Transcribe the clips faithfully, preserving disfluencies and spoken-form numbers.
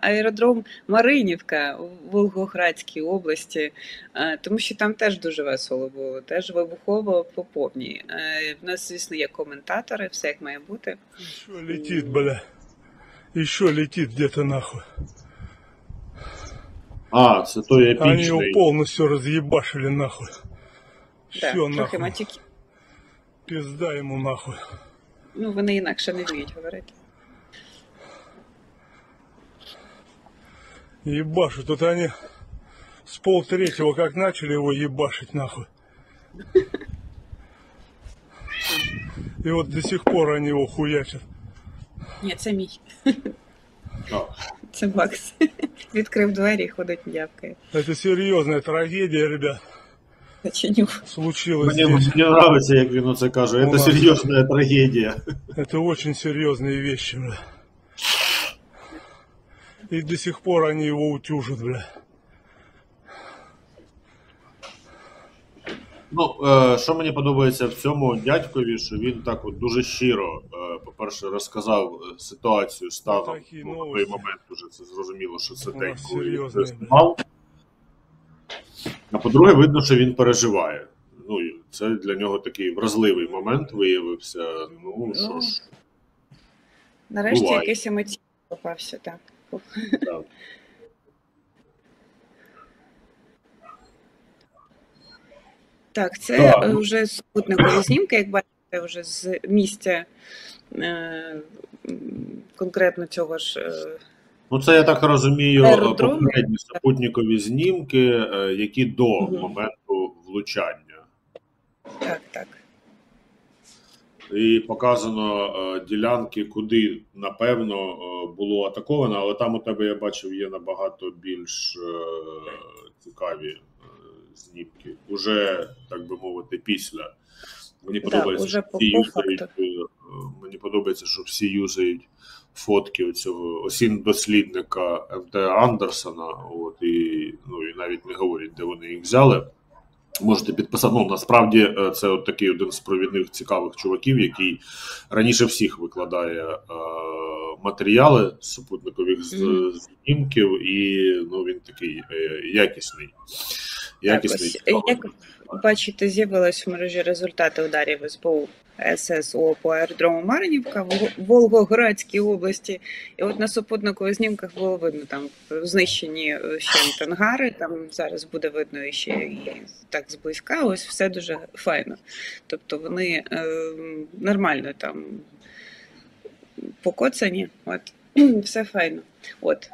аеродром Маринівка у Волгоградській області, тому що там теж дуже весело було, теж вибухово по повній. В нас, звісно, є коментатори, все як має бути. Еще летит, бля. Еще летит где-то нахуй. А, це той епічний. Они его полностью разъебашили нахуй. Да, Все трохи нахуй. матюки. Пизда ему нахуй. Ну, вони інакше не вміють говорити. Ебашут. Тут они с полтретьего как начали его ебашить нахуй. И вот до сих пор они его хуячат. Ні, це мій. А, Це Макс. Відкрив двері і ходить м'явкає. Это серьезная трагедия, ребят. Зачиню. Случилось Мені, здесь. мені подобається, як він оце каже. Це Ладно. серйозна трагедія. Это очень серьезные вещи, бля. И до сих пор они его утюжат, бля. Ну, е, що мені подобається в цьому дядькові, що він так от дуже щиро, е, по-перше, розказав е, ситуацію станом. Такі Ну, на той новості. момент вже це зрозуміло, що це У день, нас коли він серйозний, це знімав. А по-друге, видно, що він переживає. Ну, і це для нього такий вразливий момент виявився. Ну, що ж, Нарешті Буває. якийсь емоційний попався, так. так. Так, це Так, е, ну- вже супутникові знімки, як бачите, вже з місця е, м, конкретно цього ж. е, Ну, це, я так розумію, Аеродром. попередні супутникові знімки, е, які до Мгм. моменту влучання. Так, так. І показано е, ділянки, куди, напевно, е, було атаковано, але там у тебе, я бачив, є набагато більш е, цікаві е, знімки. Уже, так би мовити, після. Мені Да, подобається, уже що по- всі по юзають, факту. е, мені подобається, що всі юзають фотки цього осін дослідника М Т Андерсона, от, і, ну, і навіть не говорять, де вони їх взяли. Можете підписати. Ну, насправді, е, це от такий один з провідних цікавих чуваків, який раніше всіх викладає е, матеріали з супутникових з- Мгм. знімків, і ну, він такий е, якісний. Якісний. Так, ось, цікавий. як бачите, з'явились в мережі результати ударів ес бе у ес ес о по аеродрому Маринівка в Вол- Волгоградській області. І от на супутникових знімках було видно там знищені е, ще ангари, там зараз буде видно ще і так зблизька, ось все дуже файно. Тобто вони е, нормально там покоцані, от, все файно. От.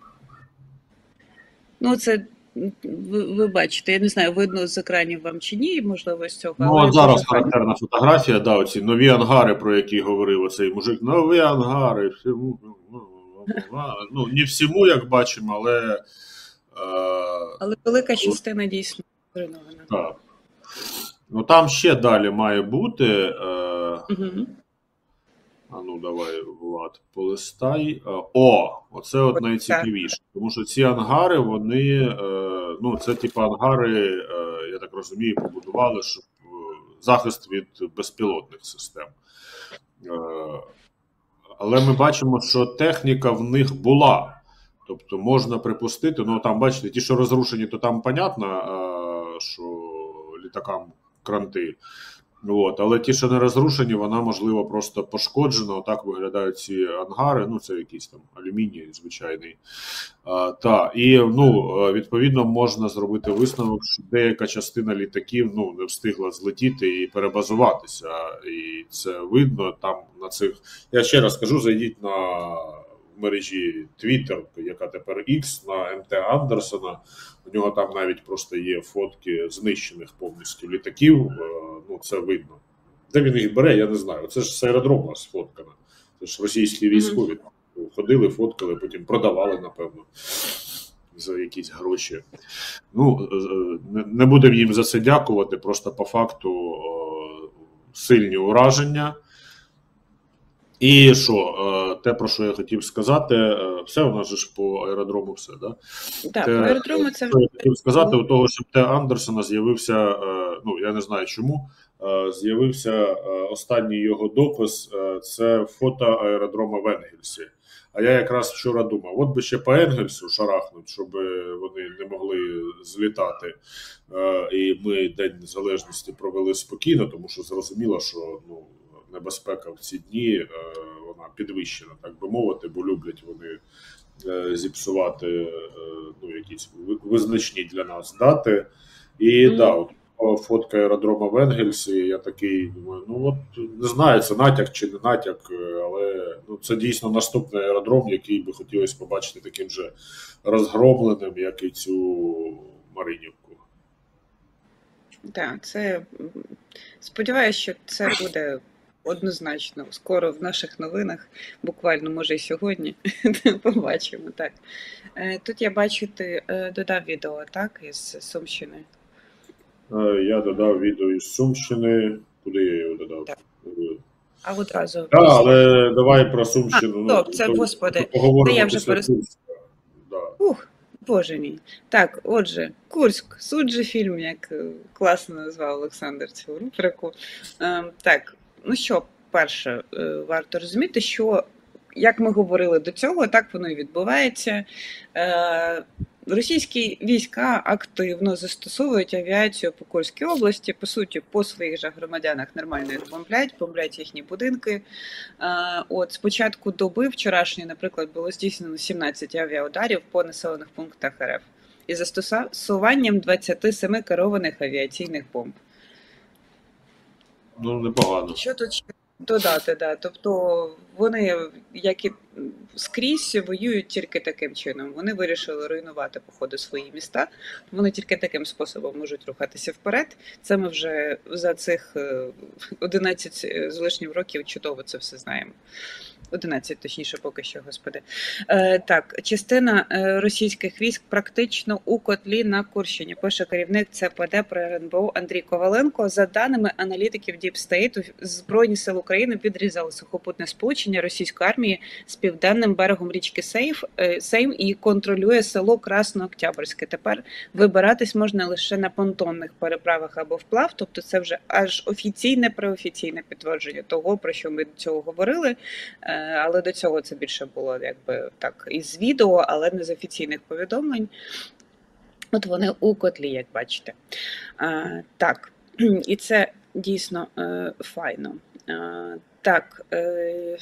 Ну, це ви, ви бачите, я не знаю, видно з екранів вам чи ні, можливо, з цього. Ну, але от зараз дуже файно. характерна фотографія, да, оці нові ангари, про які говорив оцей мужик. Нові ангари, всьому, ну, ну, не всьому, як бачимо, але е, Але велика частина дійсно зруйнована. так. Ну, там ще далі має бути. Е, Угу. А ну давай, Влад, полистай. Е, О, оце от найцікавіше. Тому що ці ангари, вони, е, ну, це типу ангари, е, я так розумію, побудували, щоб е, захист від безпілотних систем. Е, але ми бачимо, що техніка в них була. Тобто можна припустити, ну там, бачите, ті, що розрушені, то там понятно, е, що літакам кранти. От, але ті, що не розрушені, вона, можливо, просто пошкоджена. Отак виглядають ці ангари. Ну, це якийсь там алюміній звичайний. А, та, і, ну, відповідно, можна зробити висновок, що деяка частина літаків, ну, не встигла злетіти і перебазуватися. І це видно там на цих... Я ще раз кажу, зайдіть на мережі Twitter, яка тепер X, на М Т Андерсона. У нього там навіть просто є фотки знищених повністю літаків. Ну, це видно. Де він їх бере, я не знаю. Це ж з аеродрому сфоткано. Це ж російські військові mm-hmm. ходили, фоткали, потім продавали, напевно, за якісь гроші. Ну, не будемо їм за це дякувати, просто по факту сильні ураження. І що, те, про що я хотів сказати, все, у нас же ж по аеродрому все, да? Так, те, по аеродрому це... Що я хотів сказати, у того, що Т. Андерсона з'явився, ну, я не знаю чому, з'явився останній його допис, це фото аеродрома в Енгельсі. А я якраз вчора думав, от би ще по Енгельсу шарахнуть, щоб вони не могли злітати. І ми День Незалежності провели спокійно, тому що зрозуміло, що ну, небезпека в ці дні вона підвищена, так би мовити, бо люблять вони зіпсувати ну, якісь визначні для нас дати. І mm. да, от фотка аеродрома в Енгельсі, я такий думаю, ну от не знаю, це натяк чи не натяк, але ну, це дійсно наступний аеродром, який би хотілося побачити таким же розгромленим, як і цю Маринівку. Так, це сподіваюся, що це буде однозначно скоро в наших новинах, буквально, може, і сьогодні, побачимо, так. Тут я бачу, ти додав відео, так, із Сумщини? Я додав відео із Сумщини. Куди я його додав? Так. А одразу. Так, да, але давай про Сумщину. А, ну, це, то, господи, то я вже перес... да. Ух, боже мій. Так, отже, Курськ, суджі фільм, як класно назвав Олександр цю рубрику. Ем, так, ну що, перше, варто розуміти, що, як ми говорили до цього, так воно і відбувається. Е, Російські війська активно застосовують авіацію по Курській області, по суті, по своїх же громадянах нормально їх бомблять, бомблять їхні будинки. От з початку доби вчорашньої, наприклад, було здійснено сімнадцять авіаударів по населених пунктах РФ із застосуванням двадцяти семи керованих авіаційних бомб. Ну, непогано. Що тут ще додати, да. Тобто вони, як і скрізь, воюють тільки таким чином. Вони вирішили руйнувати, по ходу, свої міста. Вони тільки таким способом можуть рухатися вперед. Це ми вже за цих одинадцять з лишнім років чудово це все знаємо. одинадцять, точніше, поки що, господи. Е, так, частина е, російських військ практично у котлі на Курщині. Пише керівник Це Пе Де при Ер Ен Бе О Андрій Коваленко. За даними аналітиків Deep State, Збройні сили України підрізали сухопутне сполучення російської армії з південним берегом річки Сейф, е, Сейм і контролює село Краснооктябрьське. Тепер вибиратись можна лише на понтонних переправах або вплав, тобто це вже аж офіційне, преофіційне підтвердження того, про що ми до цього говорили. Але до цього це більше було якби так із відео, але не з офіційних повідомлень. От вони у котлі, як бачите. А, так, і це дійсно е, файно. А, так, е,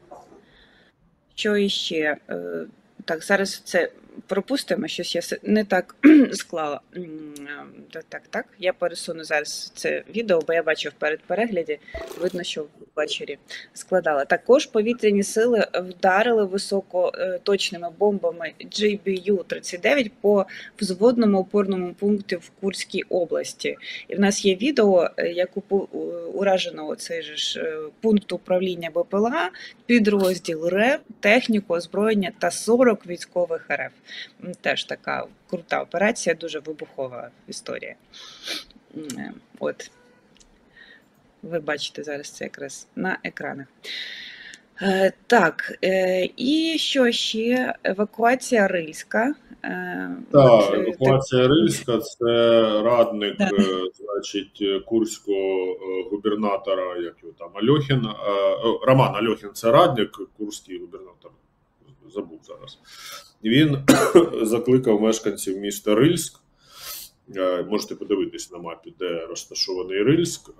що іще? Е, так, зараз це пропустимо, щось я не так склала. Так, так, так. Я пересуну зараз це відео, бо я бачив перед перегляді, видно, що ввечері складала. Також повітряні сили вдарили високоточними бомбами Джі Бі Ю тридцять дев'ять по взводному опорному пункті в Курській області. І в нас є відео, як уражено цей же ж пункт управління Бе Пе Ел А, підрозділ РЕБ, техніку, озброєння та сорок військових Ер Еф. Теж така крута операція, дуже вибухова історія. От. Ви бачите зараз це якраз на екранах. Е, так, е, і що ще? Евакуація Рильська. Е, так, от, евакуація так... Рильська – це радник, да. значить, курського губернатора, як його там, Альохін. Е, Роман Альохін – це радник, курський губернатор, забув зараз. Він закликав мешканців міста Рильськ, можете подивитись на мапі, де розташований Рильськ,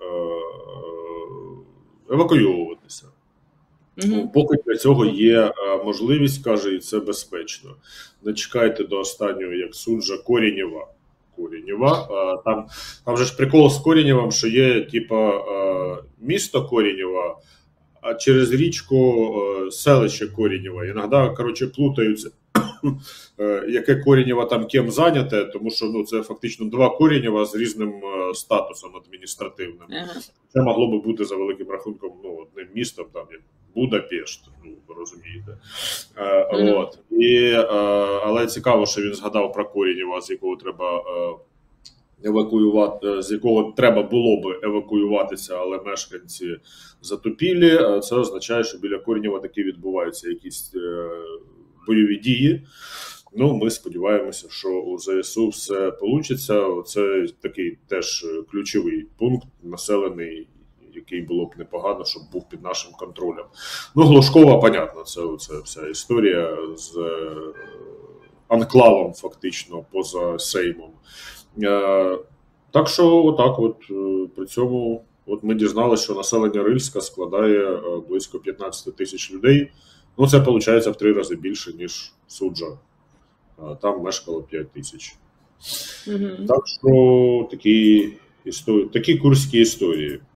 евакуйовуватися. Mm-hmm. Поки для цього є можливість, каже, і це безпечно. Не чекайте до останнього, як суджа Коренєва. Коренєва. Там, там же ж прикол з Коренєвом, що є типа місто Коренєва, а через річку селище Коренєва. Іноді, коротше, плутаються, яке Коренєва там ким зайняте, тому що ну, це фактично два Коренєва з різним статусом адміністративним. Uh-huh. Це могло би бути за великим рахунком ну, одним містом, там як Будапешт, ну, ви розумієте. Uh-huh. От. І, але цікаво, що він згадав про Коренєва, з якого треба евакуювати, з якого треба було би евакуюватися, але мешканці затопілі. Це означає, що біля Коренєва таки відбуваються якісь бойові дії. Ну, ми сподіваємося, що у Зе Ес У все вийде. Це такий теж ключовий пункт, населений, який було б непогано, щоб був під нашим контролем. Ну, Глушкова, понятно, це, це вся історія з е, анклавом, фактично, поза Сеймом. Е, так що, отак от, е, при цьому от ми дізналися, що населення Рильська складає е, близько п'ятнадцять тисяч людей. Ну, це, виходить, в три рази більше, ніж Суджа. Е, там мешкало п'ять тисяч. Угу. Так що такі, історії, такі курські історії.